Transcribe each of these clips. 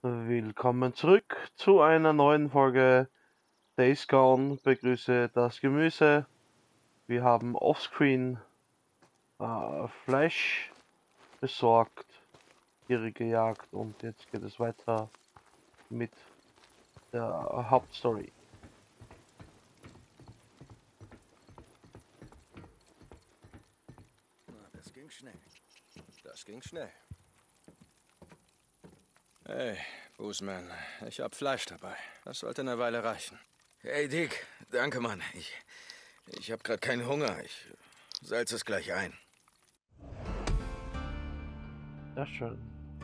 Willkommen zurück zu einer neuen Folge Days Gone. Begrüße das Gemüse. Wir haben offscreen Fleisch besorgt, Tiere gejagt und jetzt geht es weiter mit der Hauptstory. Das ging schnell. Das ging schnell. Hey, Boozman, ich hab Fleisch dabei. Das sollte eine Weile reichen. Hey, Dick, danke, Mann. Ich hab grad keinen Hunger. Ich salze es gleich ein. Sehr schön.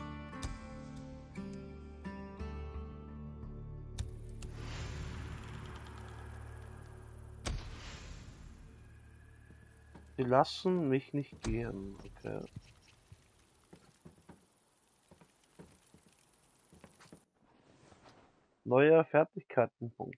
Sie lassen mich nicht gehen, okay. Neuer Fertigkeitenpunkt.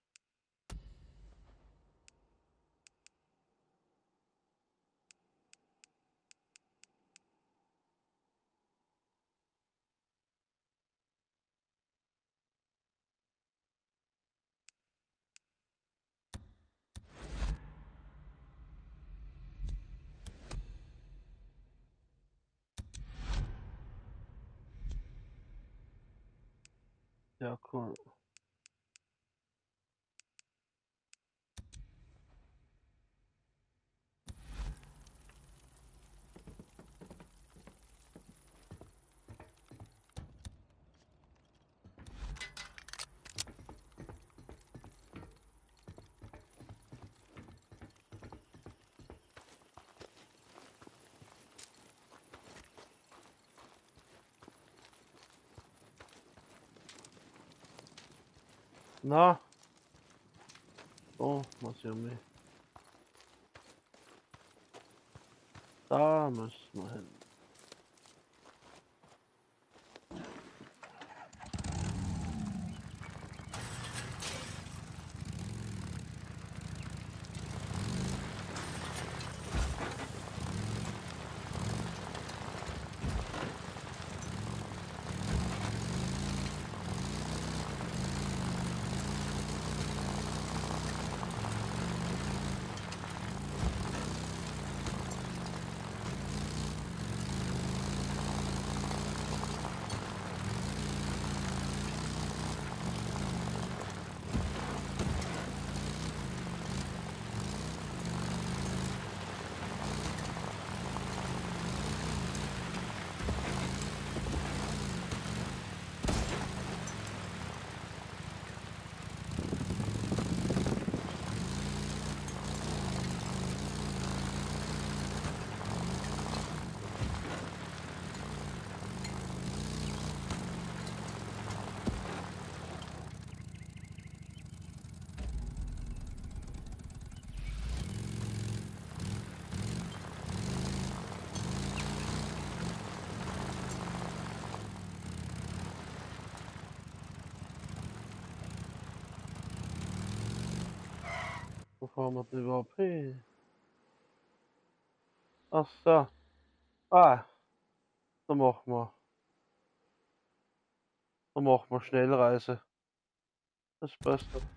Ja, cool. Na, oh, was ja mich. Da müssen wir hin. Wo fahren wir denn überhaupt hin? Ach so. Ah, da machen wir. Da machen wir Schnellreise. Das passt doch.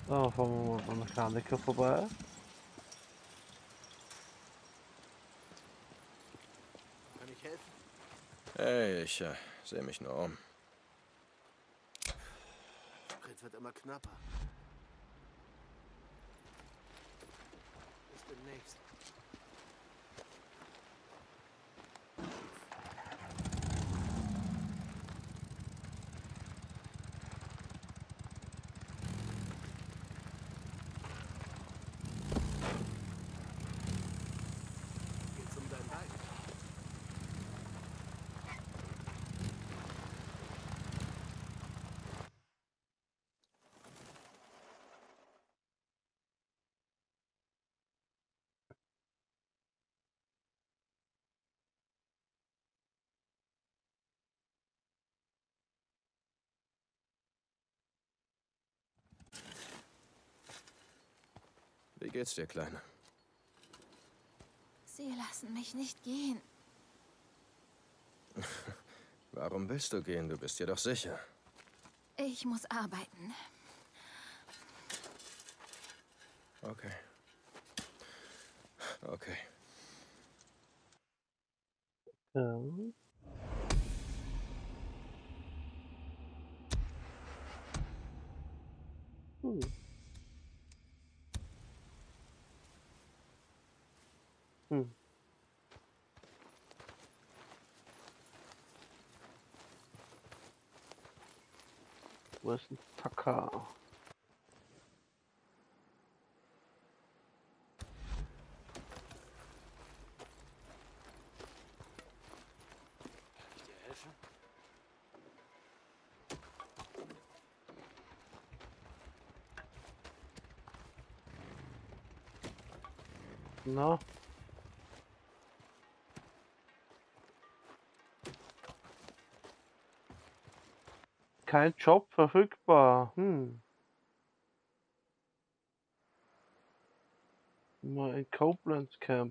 Da fahren wir mal beim Mechaniker vorbei. Kann ich helfen? Hey, ich sehe mich nur um. Sprit wird immer knapper. Bis demnächst. Geht's um dein Bein? Wie geht's dir, Kleine? Sie lassen mich nicht gehen. Warum willst du gehen? Du bist dir doch sicher. Ich muss arbeiten. Okay. Okay. Ja. Hm. Hm. Wo ist ein Tacker? Kann ich dir helfen? Na? Kein Job verfügbar. Mal ein Koblenz Camp.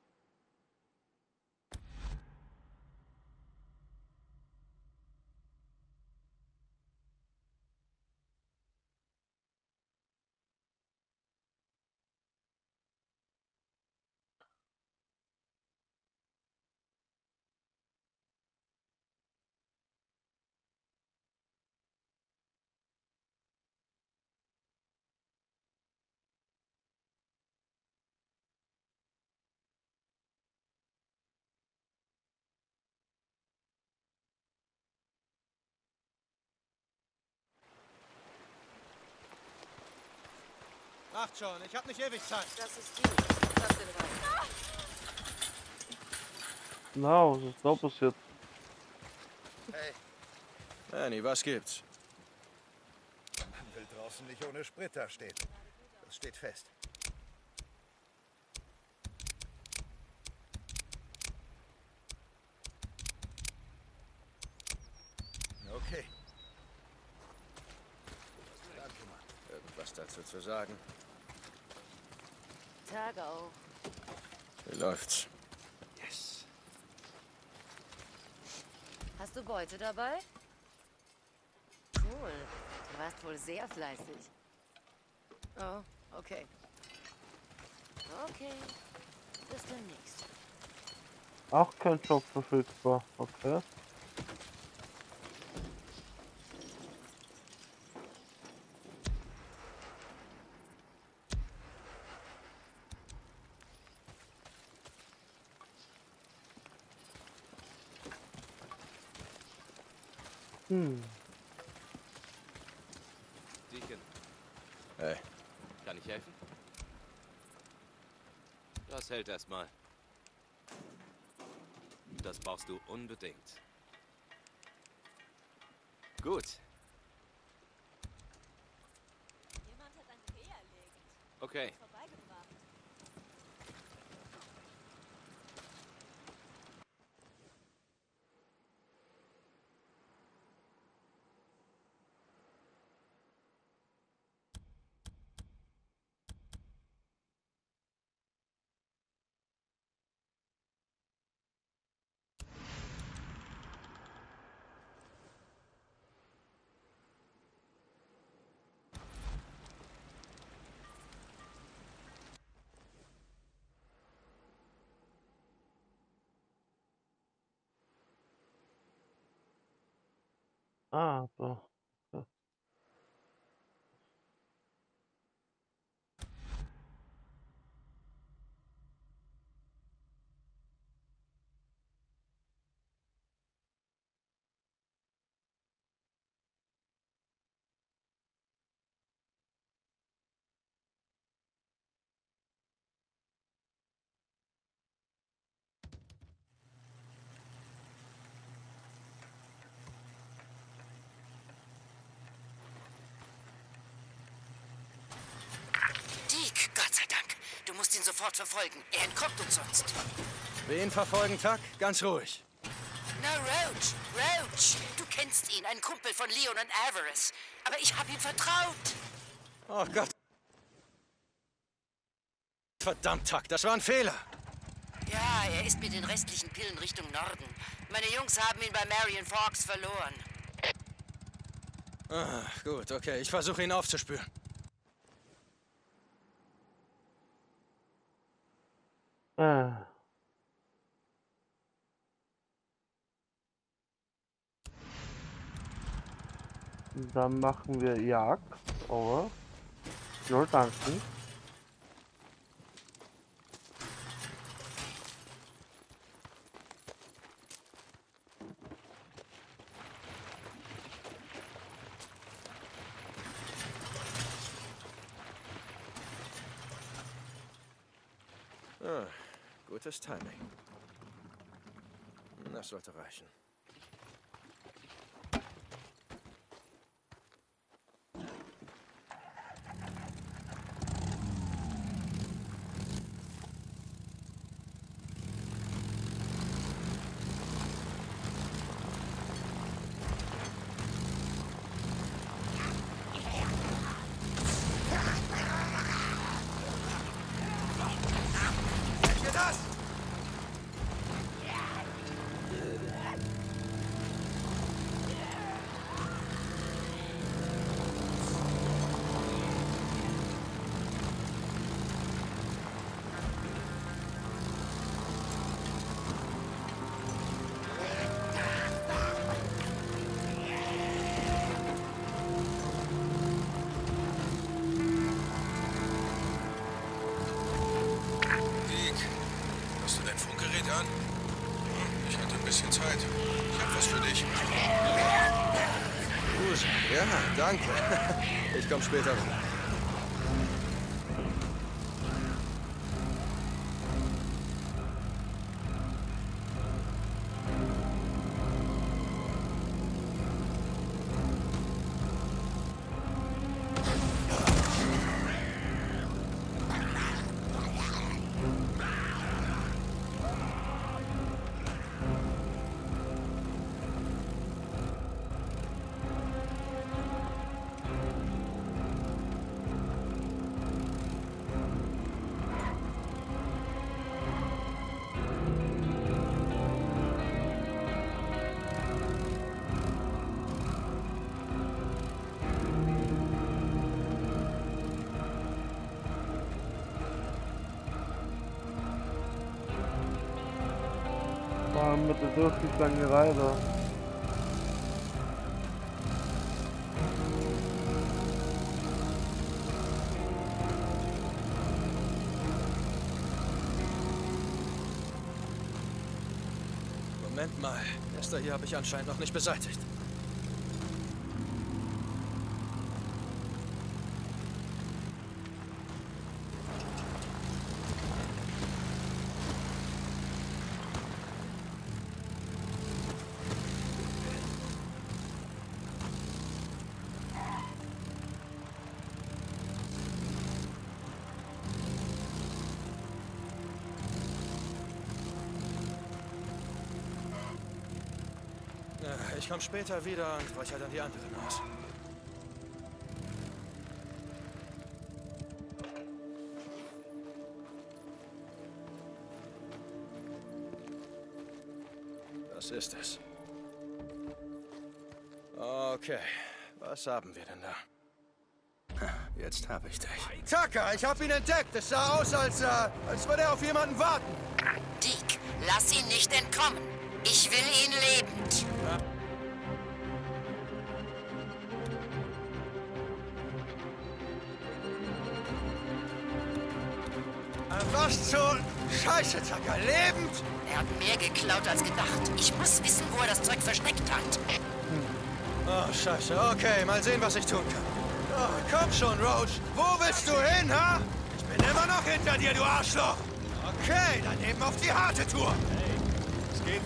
Macht schon, ich hab nicht ewig Zeit. Das ist gut. Lass den rein. Na, was ist da passiert? Hey, Annie, was gibt's? Man will draußen nicht ohne Sprit da stehen. Das steht fest. Okay. Danke, Mann. Irgendwas dazu zu sagen? Tag auch. Wie läuft's? Yes. Hast du Beute dabei? Cool. Du warst wohl sehr fleißig. Oh, okay. Okay. Bis demnächst. Auch kein Job verfügbar. Okay. Hm. Deacon, Hey, kann ich helfen? Das hält erstmal. Das brauchst du unbedingt. Gut. Jemand hat ein Reh erlegt. Okay. Vorbeigebracht. Ah, so. Ja. Deke, Gott sei Dank. Du musst ihn sofort verfolgen. Er entkommt uns sonst. Wen verfolgen, Tuck? Ganz ruhig. Na, Roach. Roach. Du kennst ihn, ein Kumpel von Leon und Alvarez. Aber ich hab ihm vertraut. Oh Gott. Verdammt, Tuck, das war ein Fehler. Ja, er ist mit den restlichen Pillen Richtung Norden. Meine Jungs haben ihn bei Marion Forks verloren. Ah, gut, okay. Ich versuche ihn aufzuspüren. Dann machen wir Jagd, aber nur tanken. Ah, gutes Timing. Das sollte reichen. Hast du dein Funkgerät an? Ich hatte ein bisschen Zeit. Ich hab was für dich. Gut. Ja, danke. Ich komme später rum. Mit der Durchgangserei da. Moment mal. Nester hier habe ich anscheinend noch nicht beseitigt. Ich komme später wieder und räuchere dann die anderen aus. Das ist es. Okay, was haben wir denn da? Jetzt habe ich dich. Tucker, ich habe ihn entdeckt. Es sah aus, als würde er auf jemanden warten. Deke, lass ihn nicht entkommen. Ich will ihn lebend. Was zur Scheiße, Tucker? Lebend? Er hat mehr geklaut als gedacht. Ich muss wissen, wo er das Zeug versteckt hat. Oh, Scheiße. Okay, mal sehen, was ich tun kann. Oh, komm schon, Roach. Wo willst du hin, ha? Ich bin immer noch hinter dir, du Arschloch. Okay, dann eben auf die harte Tour. Hey, es geht.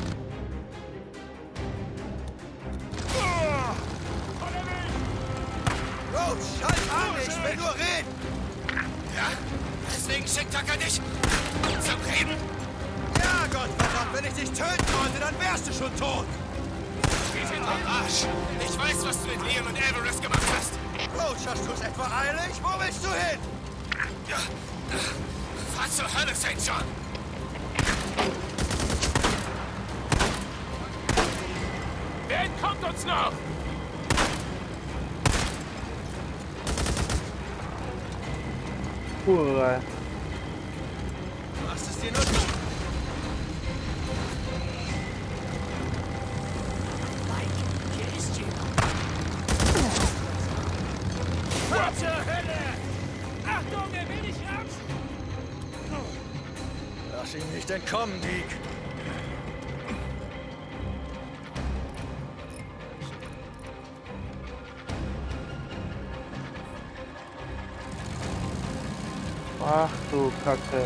Roach, halt an, ich will nur reden. Ja? Deswegen schickt Tucker dich zum Reden? Ja, Gottverdammt, wenn ich dich töten wollte, dann wärst du schon tot. Geht in den Arsch. Ich weiß, was du mit Leon und Everest gemacht hast. Roach, hast du es etwa eilig? Wo willst du hin? Ja. Fahr zur Hölle, St. John. Wer entkommt uns noch? Hurra. Du machst es dir nur gut. Hier ist jemand. Fahr zur Hölle! Achtung, er will dich ramschen! Lass ihn nicht entkommen, Deke. Ach du Kacke.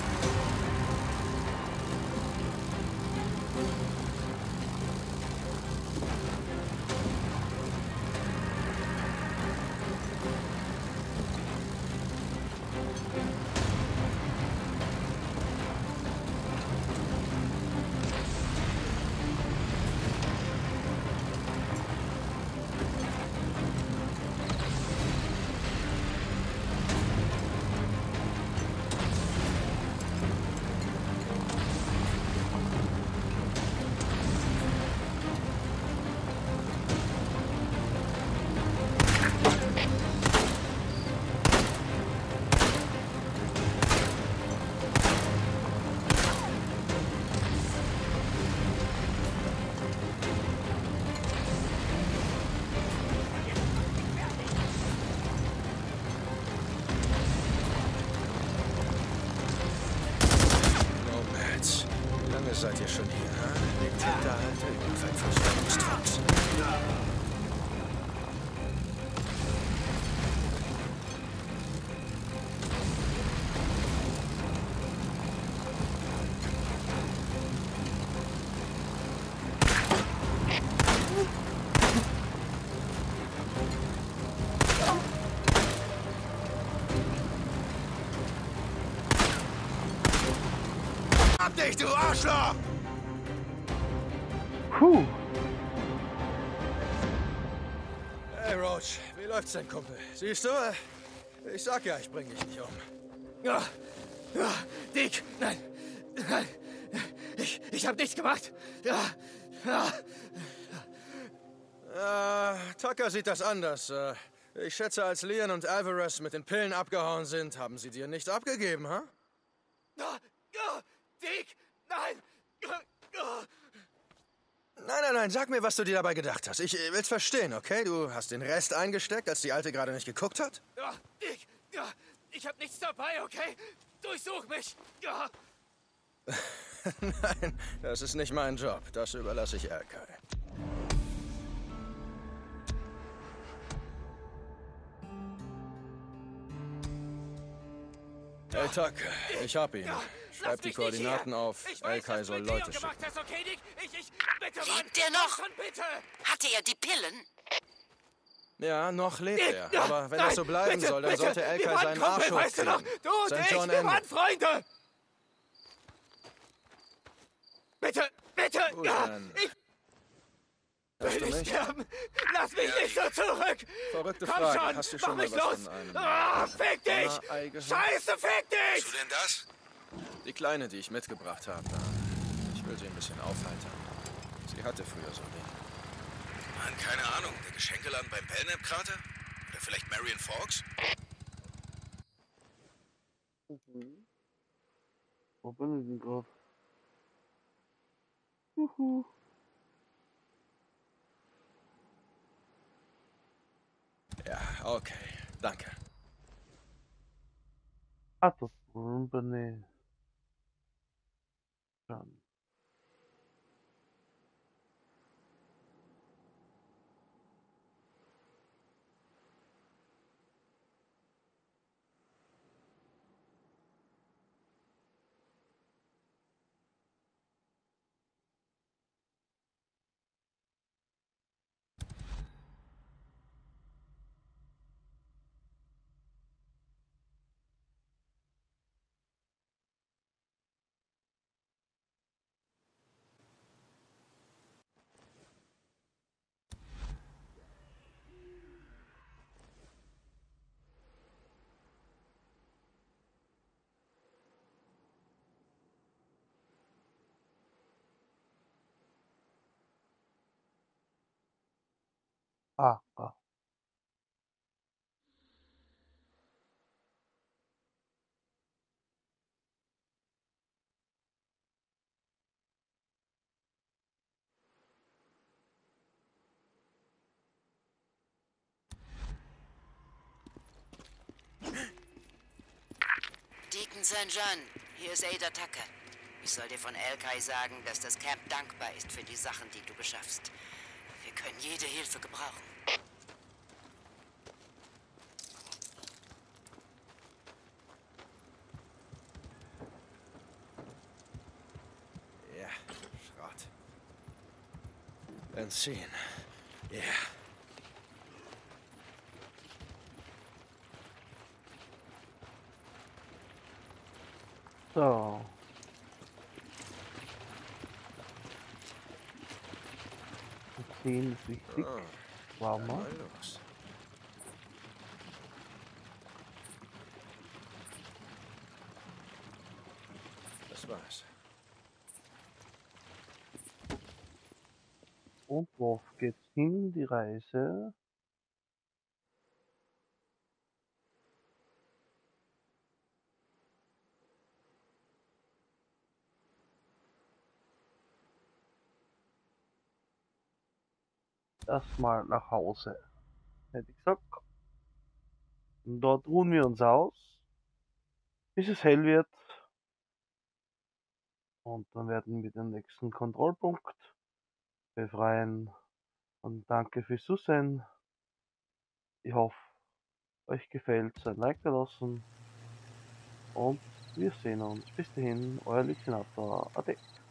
Nomads. Wie lange seid ihr schon hier, ha? Liegt Hinterhalte über Fettversorgungstrupps. Hab dich, du Arschloch! Puh. Hey, Roach, wie läuft's denn, Kumpel? Siehst du? Ich sag ja, ich bring dich nicht um. Ja, ja, Dick, nein, nein, ich hab nichts gemacht. Ja, ja. Tucker sieht das anders. Ich schätze, als Leon und Alvarez mit den Pillen abgehauen sind, haben sie dir nichts abgegeben, ha? Dick, nein. Nein, sag mir, was du dir dabei gedacht hast. Ich will's verstehen, okay? Du hast den Rest eingesteckt, als die Alte gerade nicht geguckt hat? Ja, Dick, ja, ich hab nichts dabei, okay? Durchsuch mich. Ja. Nein, das ist nicht mein Job. Das überlasse ich Erkai. Hey, Tuck, ich hab ihn. Schreib die Koordinaten auf. Erkai soll Leute schicken. Okay, Dick? Bitte, Mann. Lebt er noch? Schon bitte. Hatte er die Pillen? Ja, noch lebt er. Aber wenn Nein, das so bleiben bitte, soll, dann bitte. sollte Wir Erkai waren seinen Kumpel, Arsch weißt du noch? hochkriegen. Du und St. ich, John wir Ende. waren Freunde. Bitte, bitte. Gut, Ja, dann. ich Hörst du will nicht mich? sterben. Lass mich nicht so zurück. Verrückte Komm Frage. schon, Hast du mach schon mal mich was los. von einem Fick dich. Donnerei gehört? Scheiße, fick dich. Bist du denn das? Die Kleine, die ich mitgebracht habe. Ich will sie ein bisschen aufheitern. Sie hatte früher so Dinge. Mann, keine Ahnung. Der Geschenkeladen beim Belknap-Krater? Oder vielleicht Marion Forks? Wo bin ich denn drauf? Juhu. Ja, okay. Danke. Ach, das ist gut. Rumbany. Dann. Ah, ah. Deacon St. John, hier ist Ada Tucker. Ich soll dir von Elkai sagen, dass das Camp dankbar ist für die Sachen, die du beschaffst. Wir können jede Hilfe gebrauchen. Ja, Schrott. Benzin. Ja. So. Benzin ist wichtig. Wow, Mal mal. los. Das war's. Und worauf geht's hin, die Reise? Erstmal nach Hause, hätte ich gesagt. Und dort ruhen wir uns aus, bis es hell wird. Und dann werden wir den nächsten Kontrollpunkt befreien. Und danke fürs Zusehen. Ich hoffe, euch gefällt, ein Like da lassen. Und wir sehen uns. Bis dahin, euer Lichinator. Ade.